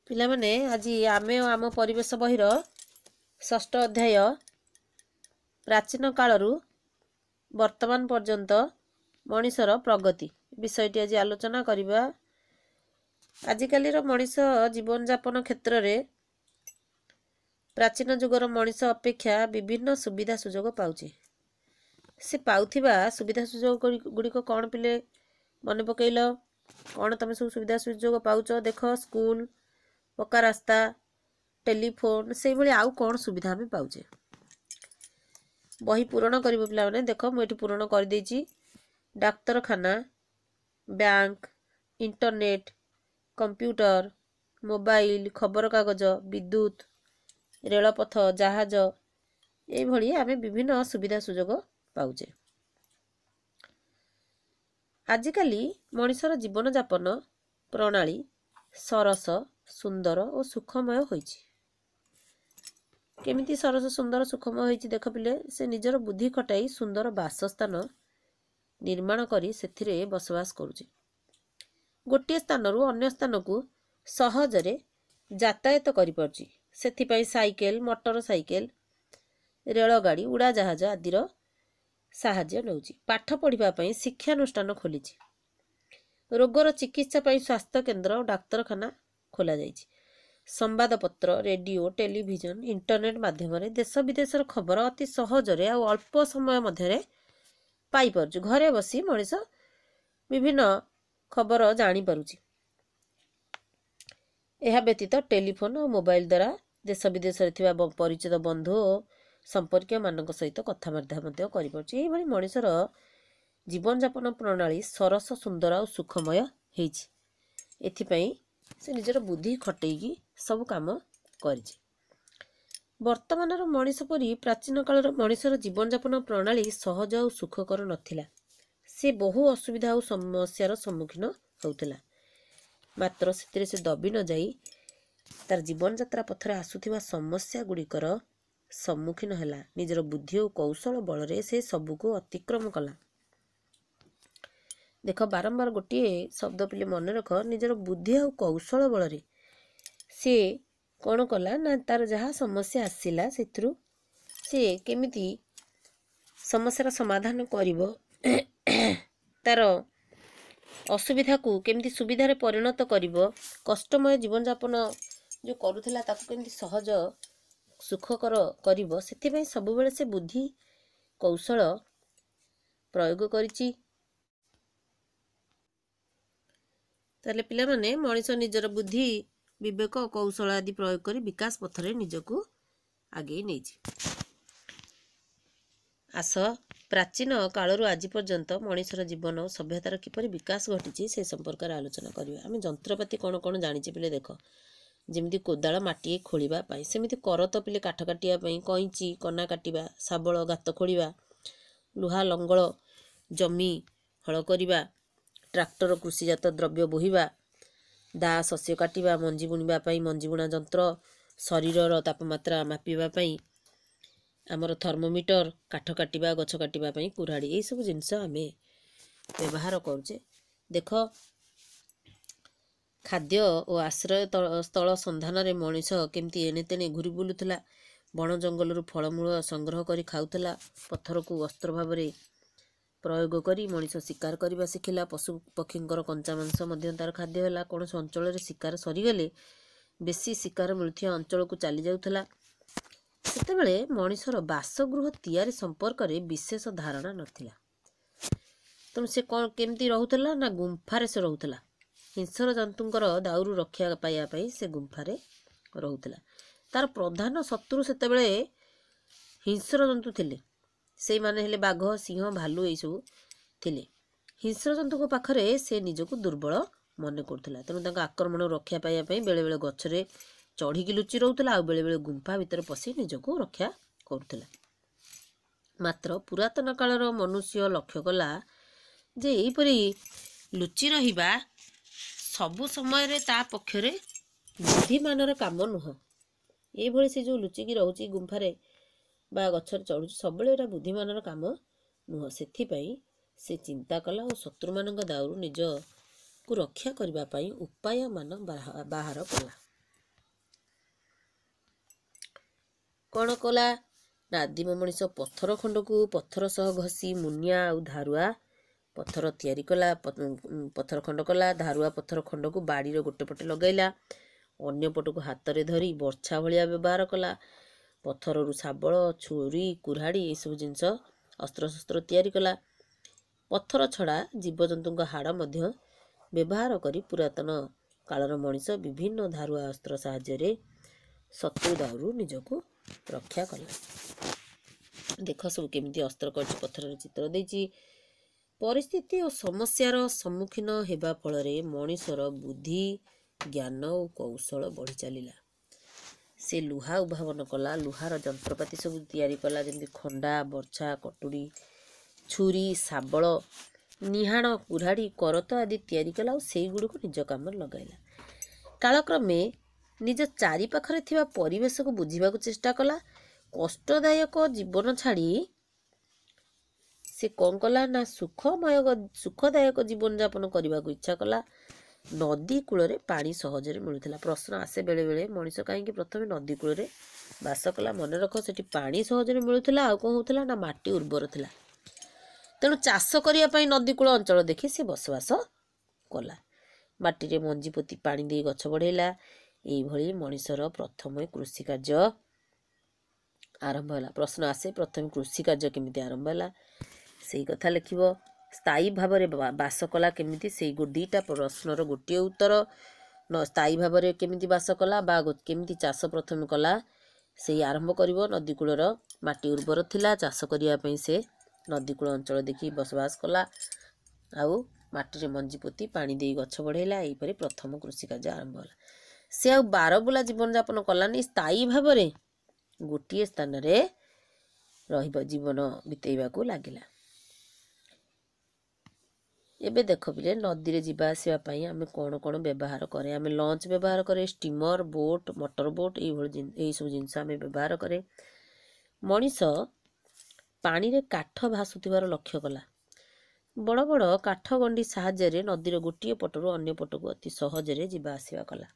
ପିଲାମାନେ ଆଜି ଆମେ ଆମ ପରିବେଶ ବହିର ଷଷ୍ଠ ଅଧ୍ୟାୟ ପ୍ରାଚୀନ କାଳରୁ ବର୍ତ୍ତମାନ ପର୍ଯ୍ୟନ୍ତ ମଣିଷର ପ୍ରଗତି ବିଷୟଟି ଆଜି ଆଲୋଚନା କରିବା। ଆଜିକାଲିର ମଣିଷ ଜୀବନଯାପନ କ୍ଷେତ୍ରରେ ପ୍ରାଚୀନ ଯୁଗର ମଣିଷ ଅପେକ୍ଷା ବିଭିନ୍ନ ସୁବିଧା ସୁଯୋଗ ପାଉଛି। ସେ ପାଉଥିବା ସୁବିଧା ସୁଯୋଗ ଗୁଡ଼ିକ କ'ଣ ପିଲେ ମନେ ପକେଇଲ? କ'ଣ ତମେ ସବୁ ସୁବିଧା ସୁଯୋଗ ପାଉଛ? ଦେଖ, ସ୍କୁଲ, ପକ୍କା ରାସ୍ତା, ଟେଲିଫୋନ, ସେଇଭଳି ଆଉ କ'ଣ ସୁବିଧା ଆମେ ପାଉଛେ? ବହି ପୂରଣ କରିବ ପିଲାମାନେ। ଦେଖ, ମୁଁ ଏଠି ପୂରଣ କରିଦେଇଛି। ଡାକ୍ତରଖାନା, ବ୍ୟାଙ୍କ, ଇଣ୍ଟରନେଟ, କମ୍ପ୍ୟୁଟର, ମୋବାଇଲ, ଖବରକାଗଜ, ବିଦ୍ୟୁତ, ରେଳପଥ, ଜାହାଜ, ଏଇଭଳି ଆମେ ବିଭିନ୍ନ ସୁବିଧା ସୁଯୋଗ ପାଉଛେ। ଆଜିକାଲି ମଣିଷର ଜୀବନଯାପନ ପ୍ରଣାଳୀ ସରସ, ସୁନ୍ଦର ଓ ସୁଖମୟ ହୋଇଛି। କେମିତି ସରସ, ସୁନ୍ଦର, ସୁଖମୟ ହୋଇଛି? ଦେଖ ପିଲେ, ସେ ନିଜର ବୁଦ୍ଧି ଖଟାଇ ସୁନ୍ଦର ବାସସ୍ଥାନ ନିର୍ମାଣ କରି ସେଥିରେ ବସବାସ କରୁଛି। ଗୋଟିଏ ସ୍ଥାନରୁ ଅନ୍ୟ ସ୍ଥାନକୁ ସହଜରେ ଯାତାୟାତ କରିପାରୁଛି। ସେଥିପାଇଁ ସାଇକେଲ, ମୋଟର ସାଇକେଲ, ରେଳଗାଡ଼ି, ଉଡ଼ାଜାହାଜ ଆଦିର ସାହାଯ୍ୟ ନେଉଛି। ପାଠ ପଢ଼ିବା ପାଇଁ ଶିକ୍ଷାନୁଷ୍ଠାନ ଖୋଲିଛି। ରୋଗର ଚିକିତ୍ସା ପାଇଁ ସ୍ୱାସ୍ଥ୍ୟ କେନ୍ଦ୍ର ଓ ଡାକ୍ତରଖାନା ଖୋଲାଯାଇଛି। ସମ୍ବାଦପତ୍ର, ରେଡ଼ିଓ, ଟେଲିଭିଜନ, ଇଣ୍ଟରନେଟ ମାଧ୍ୟମରେ ଦେଶ ବିଦେଶର ଖବର ଅତି ସହଜରେ ଆଉ ଅଳ୍ପ ସମୟ ମଧ୍ୟରେ ପାଇପାରୁଛୁ। ଘରେ ବସି ମଣିଷ ବିଭିନ୍ନ ଖବର ଜାଣିପାରୁଛି। ଏହା ବ୍ୟତୀତ ଟେଲିଫୋନ ଓ ମୋବାଇଲ ଦ୍ୱାରା ଦେଶ ବିଦେଶରେ ଥିବା ପରିଚିତ ବନ୍ଧୁ ଓ ସମ୍ପର୍କୀୟମାନଙ୍କ ସହିତ କଥାବାର୍ତ୍ତା ମଧ୍ୟ କରିପାରୁଛି। ଏହିଭଳି ମଣିଷର ଜୀବନଯାପନ ପ୍ରଣାଳୀ ସରସ, ସୁନ୍ଦର ଆଉ ସୁଖମୟ ହେଇଛି। ଏଥିପାଇଁ ସେ ନିଜର ବୁଦ୍ଧି ଖଟେଇକି ସବୁ କାମ କରିଛି। ବର୍ତ୍ତମାନର ମଣିଷ ପରି ପ୍ରାଚୀନ କାଳର ମଣିଷର ଜୀବନଯାପନ ପ୍ରଣାଳୀ ସହଜ ଆଉ ସୁଖକର ନଥିଲା। ସେ ବହୁ ଅସୁବିଧା ଆଉ ସମସ୍ୟାର ସମ୍ମୁଖୀନ ହେଉଥିଲା। ମାତ୍ର ସେଥିରେ ସେ ଦବି ନ ଯାଇ ତାର ଜୀବନଯାତ୍ରା ପଥରେ ଆସୁଥିବା ସମସ୍ୟା ଗୁଡ଼ିକର ସମ୍ମୁଖୀନ ହେଲା। ନିଜର ବୁଦ୍ଧି ଓ କୌଶଳ ବଳରେ ସେ ସବୁକୁ ଅତିକ୍ରମ କଲା। ଦେଖ, ବାରମ୍ବାର ଗୋଟିଏ ଶବ୍ଦ ପିଲେ ମନେ ରଖ। ନିଜର ବୁଦ୍ଧି ଆଉ କୌଶଳ ବଳରେ ସେ କ'ଣ କଲା ନା ତାର ଯାହା ସମସ୍ୟା ଆସିଲା ସେଥିରୁ ସେ କେମିତି ସମସ୍ୟାର ସମାଧାନ କରିବ, ତାର ଅସୁବିଧାକୁ କେମିତି ସୁବିଧାରେ ପରିଣତ କରିବ, କଷ୍ଟମୟ ଜୀବନଯାପନ ଯେଉଁ କରୁଥିଲା ତାକୁ କେମିତି ସହଜ ସୁଖକର କରିବ, ସେଥିପାଇଁ ସବୁବେଳେ ସେ ବୁଦ୍ଧି କୌଶଳ ପ୍ରୟୋଗ କରିଛି। ତାହେଲେ ପିଲାମାନେ, ମଣିଷ ନିଜର ବୁଦ୍ଧି, ବିବେକ ଓ କୌଶଳ ଆଦି ପ୍ରୟୋଗ କରି ବିକାଶ ପଥରେ ନିଜକୁ ଆଗେଇ ନେଇଛି। ଆସ, ପ୍ରାଚୀନ କାଳରୁ ଆଜି ପର୍ଯ୍ୟନ୍ତ ମଣିଷର ଜୀବନ ଓ ସଭ୍ୟତାର କିପରି ବିକାଶ ଘଟିଛି ସେ ସମ୍ପର୍କରେ ଆଲୋଚନା କରିବା। ଆମେ ଯନ୍ତ୍ରପାତି କ'ଣ କ'ଣ ଜାଣିଛେ ପିଲେ? ଦେଖ, ଯେମିତି କୋଦାଳ ମାଟି ଖୋଳିବା ପାଇଁ, ସେମିତି କରତ ପିଲେ କାଠ କାଟିବା ପାଇଁ, କଇଁଚି କନା କାଟିବା, ଶାବଳ ଗାତ ଖୋଳିବା, ଲୁହା ଲଙ୍ଗଳ ଜମି ହଳ କରିବା, ଟ୍ରାକ୍ଟର କୃଷିଜାତ ଦ୍ରବ୍ୟ ବୋହିବା, ଦା ଶସ୍ୟ କାଟିବା, ମଞ୍ଜି ବୁଣିବା ପାଇଁ ମଞ୍ଜି ବୁଣା ଯନ୍ତ୍ର, ଶରୀରର ତାପମାତ୍ରା ମାପିବା ପାଇଁ ଆମର ଥର୍ମୋମିଟର, କାଠ କାଟିବା, ଗଛ କାଟିବା ପାଇଁ କୁରାଢ଼ୀ, ଏଇସବୁ ଜିନିଷ ଆମେ ବ୍ୟବହାର କରୁଛେ। ଦେଖ, ଖାଦ୍ୟ ଓ ଆଶ୍ରୟ ସ୍ଥଳ ସନ୍ଧାନରେ ମଣିଷ କେମିତି ଏଣେ ତେଣେ ଘୁରି ବୁଲୁଥିଲା। ବଣ ଜଙ୍ଗଲରୁ ଫଳମୂଳ ସଂଗ୍ରହ କରି ଖାଉଥିଲା। ପଥରକୁ ଅସ୍ତ୍ର ଭାବରେ ପ୍ରୟୋଗ କରି ମଣିଷ ଶିକାର କରିବା ଶିଖିଲା। ପଶୁ ପକ୍ଷୀଙ୍କର କଞ୍ଚା ମାଂସ ମଧ୍ୟ ତାର ଖାଦ୍ୟ ହେଲା। କୌଣସି ଅଞ୍ଚଳରେ ଶିକାର ସରିଗଲେ ବେଶୀ ଶିକାର ମିଳୁଥିବା ଅଞ୍ଚଳକୁ ଚାଲି ଯାଉଥିଲା। ସେତେବେଳେ ମଣିଷର ବାସଗୃହ ତିଆରି ସମ୍ପର୍କରେ ବିଶେଷ ଧାରଣା ନଥିଲା। ତେଣୁ ସେ କ'ଣ କେମିତି ରହୁଥିଲା ନା ଗୁମ୍ଫାରେ ସେ ରହୁଥିଲା। ହିଂସ୍ର ଜନ୍ତୁଙ୍କର ଦାଉରୁ ରକ୍ଷା ପାଇବା ପାଇଁ ସେ ଗୁମ୍ଫାରେ ରହୁଥିଲା। ତାର ପ୍ରଧାନ ଶତ୍ରୁ ସେତେବେଳେ ହିଂସ୍ର ଜନ୍ତୁ ଥିଲେ। ସେଇମାନେ ହେଲେ ବାଘ, ସିଂହ, ଭାଲୁ ଏଇସବୁ ଥିଲେ। ହିଂସ୍ର ଜନ୍ତୁଙ୍କ ପାଖରେ ସେ ନିଜକୁ ଦୁର୍ବଳ ମନେ କରୁଥିଲା। ତେଣୁ ତାଙ୍କ ଆକ୍ରମଣରୁ ରକ୍ଷା ପାଇବା ପାଇଁ ବେଳେବେଳେ ଗଛରେ ଚଢ଼ିକି ଲୁଚି ରହୁଥିଲା, ଆଉ ବେଳେବେଳେ ଗୁମ୍ଫା ଭିତରେ ପଶି ନିଜକୁ ରକ୍ଷା କରୁଥିଲା। ମାତ୍ର ପୁରାତନ କାଳର ମନୁଷ୍ୟ ଲକ୍ଷ୍ୟ କଲା ଯେ ଏହିପରି ଲୁଚି ରହିବା ସବୁ ସମୟରେ ତା ପକ୍ଷରେ ବୁଦ୍ଧିମାନର କାମ ନୁହଁ। ଏଇଭଳି ସେ ଯେଉଁ ଲୁଚିକି ରହୁଛି ଗୁମ୍ଫାରେ ବା ଗଛରେ ଚଢ଼ୁଛି, ସବୁବେଳେ ଏଇଟା ବୁଦ୍ଧିମାନର କାମ ନୁହଁ। ସେଥିପାଇଁ ସେ ଚିନ୍ତା କଲା ଓ ଶତ୍ରୁମାନଙ୍କ ଦାଉରୁ ନିଜକୁ ରକ୍ଷା କରିବା ପାଇଁ ଉପାୟମାନ ବାହାର କଲା। କ'ଣ କଲା ନା ଆଦିମ ମଣିଷ ପଥର ଖଣ୍ଡକୁ ପଥର ସହ ଘଷି ମୁନିଆ ଆଉ ଧାରୁଆ ପଥର ତିଆରି କଲା। ପଥର ଖଣ୍ଡ କଲା। ଧାରୁଆ ପଥର ଖଣ୍ଡକୁ ବାଡ଼ିର ଗୋଟେ ପଟେ ଲଗାଇଲା, ଅନ୍ୟ ପଟକୁ ହାତରେ ଧରି ବର୍ଛା ଭଳିଆ ବ୍ୟବହାର କଲା। ପଥରରୁ ଶାବଳ, ଛୁରୀ, କୁରାଢ଼ୀ ଏସବୁ ଜିନିଷ ଅସ୍ତ୍ରଶସ୍ତ୍ର ତିଆରି କଲା। ପଥର ଛଡ଼ା ଜୀବଜନ୍ତୁଙ୍କ ହାଡ଼ ମଧ୍ୟ ବ୍ୟବହାର କରି ପୁରାତନ କାଳର ମଣିଷ ବିଭିନ୍ନ ଧାରୁଆ ଅସ୍ତ୍ର ସାହାଯ୍ୟରେ ଶତ୍ରୁ ଦାଉରୁ ନିଜକୁ ରକ୍ଷା କଲା। ଦେଖ ସବୁ କେମିତି ଅସ୍ତ୍ର କରିଛି, ପଥରରେ ଚିତ୍ର ଦେଇଛି। ପରିସ୍ଥିତି ଓ ସମସ୍ୟାର ସମ୍ମୁଖୀନ ହେବା ଫଳରେ ମଣିଷର ବୁଦ୍ଧି, ଜ୍ଞାନ ଓ କୌଶଳ ବଢ଼ି ଚାଲିଲା। ସେ ଲୁହା ଉଦ୍ଭାବନ କଲା, ଲୁହାର ଯନ୍ତ୍ରପାତି ସବୁ ତିଆରି କଲା, ଯେମିତି ଖଣ୍ଡା, ବର୍ଛା, କଟୁରୀ, ଛୁରୀ, ଶାବଳ, ନିହାଣ, କୁରାଢ଼ୀ, କରତ ଆଦି ତିଆରି କଲା ଆଉ ସେଇଗୁଡ଼ିକୁ ନିଜ କାମରେ ଲଗାଇଲା। କାଳକ୍ରମେ ନିଜ ଚାରିପାଖରେ ଥିବା ପରିବେଶକୁ ବୁଝିବାକୁ ଚେଷ୍ଟା କଲା। କଷ୍ଟଦାୟକ ଜୀବନ ଛାଡ଼ି ସେ କ'ଣ କଲା ନା ସୁଖଦାୟକ ଜୀବନଯାପନ କରିବାକୁ ଇଚ୍ଛା କଲା। ନଦୀ କୂଳରେ ପାଣି ସହଜରେ ମିଳୁଥିଲା। ପ୍ରଶ୍ନ ଆସେ ବେଳେବେଳେ, ମଣିଷ କାହିଁକି ପ୍ରଥମେ ନଦୀ କୂଳରେ ବାସ କଲା? ମନେ ରଖ, ସେଠି ପାଣି ସହଜରେ ମିଳୁଥିଲା। ଆଉ କ'ଣ ହେଉଥିଲା ନା ମାଟି ଉର୍ବର ଥିଲା। ତେଣୁ ଚାଷ କରିବା ପାଇଁ ନଦୀକୂଳ ଅଞ୍ଚଳ ଦେଖି ସେ ବସବାସ କଲା। ମାଟିରେ ମଞ୍ଜି ପୋତି ପାଣି ଦେଇ ଗଛ ବଢ଼େଇଲା। ଏଇଭଳି ମଣିଷର ପ୍ରଥମେ କୃଷି କାର୍ଯ୍ୟ ଆରମ୍ଭ ହେଲା। ପ୍ରଶ୍ନ ଆସେ, ପ୍ରଥମେ କୃଷି କାର୍ଯ୍ୟ କେମିତି ଆରମ୍ଭ ହେଲା? ସେଇ କଥା ଲେଖିବ। ସ୍ଥାୟୀ ଭାବରେ ବାସ କଲା କେମିତି? ସେଇ ଦୁଇଟା ପ୍ରଶ୍ନର ଗୋଟିଏ ଉତ୍ତର। ସ୍ଥାୟୀ ଭାବରେ କେମିତି ବାସ କଲା ବା କେମିତି ଚାଷ ପ୍ରଥମେ କଲା ସେଇ ଆରମ୍ଭ କରିବ। ନଦୀକୂଳର ମାଟି ଉର୍ବର ଥିଲା। ଚାଷ କରିବା ପାଇଁ ସେ ନଦୀକୂଳ ଅଞ୍ଚଳ ଦେଖି ବସବାସ କଲା ଆଉ ମାଟିରେ ମଞ୍ଜି ପୋତି ପାଣି ଦେଇ ଗଛ ବଢ଼େଇଲା। ଏହିପରି ପ୍ରଥମ କୃଷି କାର୍ଯ୍ୟ ଆରମ୍ଭ ହେଲା। ସେ ଆଉ ବାରବୁଲା ଜୀବନଯାପନ କଲାନି। ସ୍ଥାୟୀ ଭାବରେ ଗୋଟିଏ ସ୍ଥାନରେ ଜୀବନ ବିତେଇବାକୁ ଲାଗିଲା। ଏବେ ଦେଖ ପିଲେ, ନଦୀରେ ଯିବା ଆସିବା ପାଇଁ ଆମେ କ'ଣ କ'ଣ ବ୍ୟବହାର କରେ? ଆମେ ଲଞ୍ଚ ବ୍ୟବହାର କରେ, ଷ୍ଟିମର, ବୋଟ୍, ମଟର ବୋଟ୍, ଏଇସବୁ ଜିନିଷ ଆମେ ବ୍ୟବହାର କରେ। ମଣିଷ ପାଣିରେ କାଠ ଭାସୁଥିବାର ଲକ୍ଷ୍ୟ କଲା। ବଡ଼ ବଡ଼ କାଠ ଗଣ୍ଡି ସାହାଯ୍ୟରେ ନଦୀର ଗୋଟିଏ ପଟରୁ ଅନ୍ୟ ପଟକୁ ଅତି ସହଜରେ ଯିବା ଆସିବା କଲା।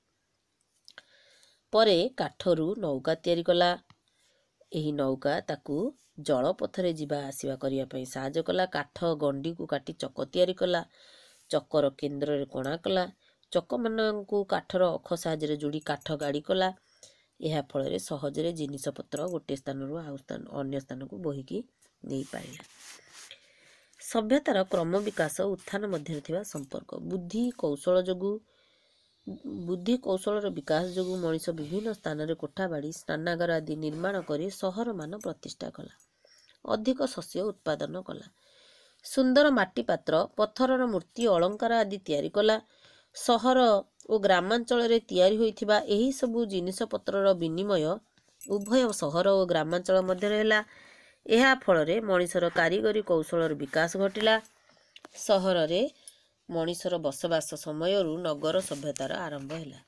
ପରେ କାଠରୁ ନୌକା ତିଆରି କଲା। ଏହି ନୌକା ତାକୁ ଜଳପଥରେ ଯିବା ଆସିବା କରିବା ପାଇଁ ସାହାଯ୍ୟ କଲା। କାଠ ଗଣ୍ଡିକୁ କାଟି ଚକ ତିଆରି କଲା। ଚକର କେନ୍ଦ୍ରରେ କଣା କଲା। ଚକମାନଙ୍କୁ କାଠର ଅଖ ସାହାଯ୍ୟରେ ଯୋଡ଼ି କାଠ ଗାଡ଼ି କଲା। ଏହା ଫଳରେ ସହଜରେ ଜିନିଷପତ୍ର ଗୋଟିଏ ସ୍ଥାନରୁ ଅନ୍ୟ ସ୍ଥାନକୁ ବୋହିକି ନେଇପାରିଲା। ସଭ୍ୟତାର କ୍ରମ ବିକାଶ ଓ ଉତ୍ଥାନ ମଧ୍ୟରେ ଥିବା ସମ୍ପର୍କ। ବୁଦ୍ଧି କୌଶଳର ବିକାଶ ଯୋଗୁଁ ମଣିଷ ବିଭିନ୍ନ ସ୍ଥାନରେ କୋଠାବାଡ଼ି, ସ୍ନାନାଗାର ଆଦି ନିର୍ମାଣ କରି ସହରମାନ ପ୍ରତିଷ୍ଠା କଲା। ଅଧିକ ଶସ୍ୟ ଉତ୍ପାଦନ କଲା। ସୁନ୍ଦର ମାଟି ପାତ୍ର, ପଥରର ମୂର୍ତ୍ତି, ଅଳଙ୍କାର ଆଦି ତିଆରି କଲା। ସହର ଓ ଗ୍ରାମାଞ୍ଚଳରେ ତିଆରି ହୋଇଥିବା ଏହି ସବୁ ଜିନିଷପତ୍ରର ବିନିମୟ ଉଭୟ ସହର ଓ ଗ୍ରାମାଞ୍ଚଳ ମଧ୍ୟରେ ହେଲା। ଏହା ଫଳରେ ମଣିଷର କାରିଗରୀ କୌଶଳର ବିକାଶ ଘଟିଲା। ସହରରେ ମଣିଷର ବସବାସ ସମୟରୁ ନଗର ସଭ୍ୟତାର ଆରମ୍ଭ ହେଲା।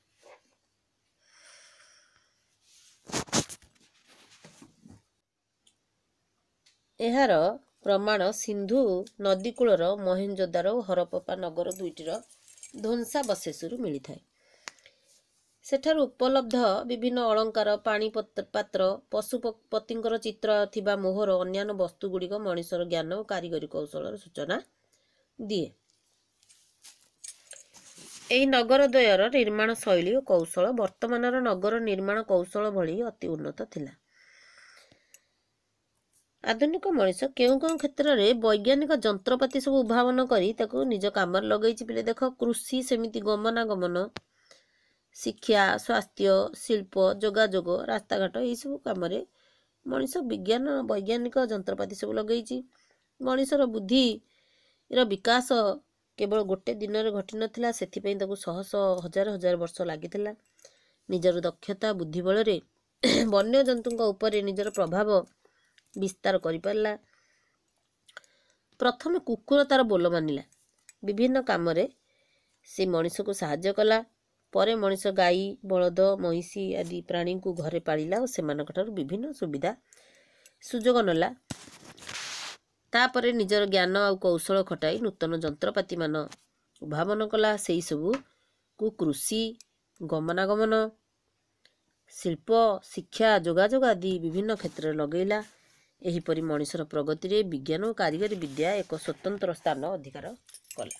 ଏହାର ପ୍ରମାଣ ସିନ୍ଧୁ ନଦୀକୂଳର ମହେଞ୍ଜୋଦାରୋ ଓ ହରପ୍ପା ନଗର ଦୁଇଟିର ଧ୍ୱଂସାବଶେଷରୁ ମିଳିଥାଏ। ସେଠାରୁ ଉପଲବ୍ଧ ବିଭିନ୍ନ ଅଳଙ୍କାର, ପାଣି ପାତ୍ର, ପଶୁପତିଙ୍କର ଚିତ୍ର ଥିବା ମୋହର ଅନ୍ୟାନ୍ୟ ବସ୍ତୁଗୁଡ଼ିକ ମଣିଷର ଜ୍ଞାନ ଓ କାରିଗରୀ କୌଶଳର ସୂଚନା ଦିଏ। ଏହି ନଗର ଦ୍ୱୟର ନିର୍ମାଣ ଶୈଳୀ ଓ କୌଶଳ ବର୍ତ୍ତମାନର ନଗର ନିର୍ମାଣ କୌଶଳ ଭଳି ଅତି ଉନ୍ନତ ଥିଲା। ଆଧୁନିକ ମଣିଷ କେଉଁ କେଉଁ କ୍ଷେତ୍ରରେ ବୈଜ୍ଞାନିକ ଯନ୍ତ୍ରପାତି ସବୁ ଉଦ୍ଭାବନ କରି ତାକୁ ନିଜ କାମରେ ଲଗେଇଛି ପିଲେ ଦେଖ। କୃଷି, ସେମିତି ଗମନାଗମନ, ଶିକ୍ଷା, ସ୍ୱାସ୍ଥ୍ୟ, ଶିଳ୍ପ, ଯୋଗାଯୋଗ, ରାସ୍ତାଘାଟ ଏହିସବୁ କାମରେ ମଣିଷ ବୈଜ୍ଞାନିକ ଯନ୍ତ୍ରପାତି ସବୁ ଲଗେଇଛି। ମଣିଷର ବୁଦ୍ଧିର ବିକାଶ କେବଳ ଗୋଟେ ଦିନରେ ଘଟିନଥିଲା। ସେଥିପାଇଁ ତାକୁ ଶହ ଶହ ହଜାର ହଜାର ବର୍ଷ ଲାଗିଥିଲା। ନିଜର ଦକ୍ଷତା ବୁଦ୍ଧି ବଳରେ ବନ୍ୟଜନ୍ତୁଙ୍କ ଉପରେ ନିଜର ପ୍ରଭାବ ବିସ୍ତାର କରିପାରିଲା। ପ୍ରଥମେ କୁକୁର ତାର ବୋଲ ମାନିଲା। ବିଭିନ୍ନ କାମରେ ସେ ମଣିଷକୁ ସାହାଯ୍ୟ କଲା। ପରେ ମଣିଷ ଗାଈ, ବଳଦ, ମଇଁଷି ଆଦି ପ୍ରାଣୀଙ୍କୁ ଘରେ ପାଳିଲା ଓ ସେମାନଙ୍କ ଠାରୁ ବିଭିନ୍ନ ସୁବିଧା ସୁଯୋଗ ନେଲା। ତାପରେ ନିଜର ଜ୍ଞାନ ଆଉ କୌଶଳ ଖଟାଇ ନୂତନ ଯନ୍ତ୍ରପାତିମାନ ଉଦ୍ଭାବନ କଲା। ସେହିସବୁକୁ କୃଷି, ଗମନାଗମନ, ଶିଳ୍ପ, ଶିକ୍ଷା, ଯୋଗାଯୋଗ ଆଦି ବିଭିନ୍ନ କ୍ଷେତ୍ରରେ ଲଗେଇଲା। ଏହିପରି ମଣିଷର ପ୍ରଗତିରେ ବିଜ୍ଞାନ ଓ କାରିଗରୀ ବିଦ୍ୟା ଏକ ସ୍ୱତନ୍ତ୍ର ସ୍ଥାନ ଅଧିକାର କଲା।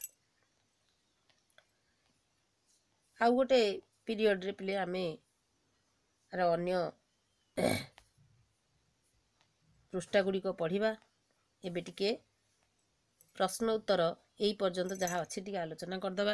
ଆଉ ଗୋଟେ ପିରିୟଡ଼ରେ ପିଲେ ଆମେ ଅନ୍ୟ ପୃଷ୍ଠା ଗୁଡ଼ିକ ପଢ଼ିବା। ଏବେ ଟିକେ ପ୍ରଶ୍ନ ଉତ୍ତର ଏଇ ପର୍ଯ୍ୟନ୍ତ ଯାହା ଅଛି ଟିକେ ଆଲୋଚନା କରିଦେବା।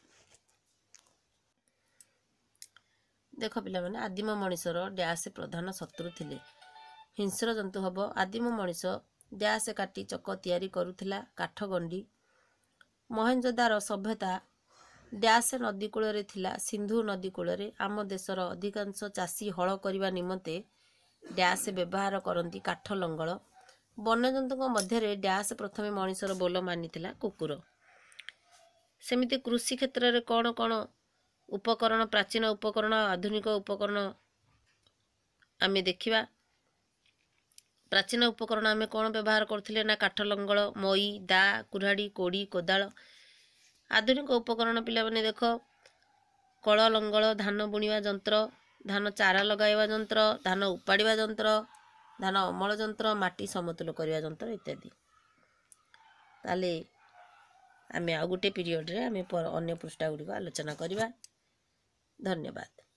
ଦେଖ ପିଲାମାନେ, ଆଦିମ ମଣିଷର ଡ୍ୟାସ୍ ପ୍ରଧାନ ଶତ୍ରୁ ଥିଲେ। ହିଂସ୍ର ଜନ୍ତୁ ହବ। ଆଦିମ ମଣିଷ ଡ୍ୟାସ୍ କାଟି ଚକ ତିଆରି କରୁଥିଲା, କାଠ ଗଣ୍ଡି। ମହେଞ୍ଜୋଦାର ସଭ୍ୟତା ଡ୍ୟାସ୍ ନଦୀ କୂଳରେ ଥିଲା, ସିନ୍ଧୁ ନଦୀ କୂଳରେ। ଆମ ଦେଶର ଅଧିକାଂଶ ଚାଷୀ ହଳ କରିବା ନିମନ୍ତେ ଡ୍ୟାସ୍ ବ୍ୟବହାର କରନ୍ତି, କାଠ ଲଙ୍ଗଳ। ବନ୍ୟଜନ୍ତୁଙ୍କ ମଧ୍ୟରେ ଡ୍ୟାସ୍ ପ୍ରଥମେ ମଣିଷର ବୋଲ ମାନିଥିଲା, କୁକୁର। ସେମିତି କୃଷି କ୍ଷେତ୍ରରେ କ'ଣ କ'ଣ ଉପକରଣ, ପ୍ରାଚୀନ ଉପକରଣ, ଆଧୁନିକ ଉପକରଣ ଆମେ ଦେଖିବା। ପ୍ରାଚୀନ ଉପକରଣ ଆମେ କ'ଣ ବ୍ୟବହାର କରୁଥିଲେ ନା କାଠ ଲଙ୍ଗଳ, ମଇ, ଦା, କୁରାଢ଼ୀ, କୋଡ଼ି, କୋଦାଳ। ଆଧୁନିକ ଉପକରଣ ପିଲାମାନେ ଦେଖ, କଳ ଲଙ୍ଗଳ, ଧାନ ବୁଣିବା ଯନ୍ତ୍ର, ଧାନ ଚାରା ଲଗାଇବା ଯନ୍ତ୍ର, ଧାନ ଉପାଡ଼ିବା ଯନ୍ତ୍ର, ଧାନ ଅମଳ ଯନ୍ତ୍ର, ମାଟି ସମତୁଲ କରିବା ଯନ୍ତ୍ର ଇତ୍ୟାଦି। ତାହେଲେ ଆମେ ଆଉ ଗୋଟେ ପିରିୟଡ଼ରେ ଆମେ ଅନ୍ୟ ପୃଷ୍ଠା ଗୁଡ଼ିକ ଆଲୋଚନା କରିବା। ଧନ୍ୟବାଦ।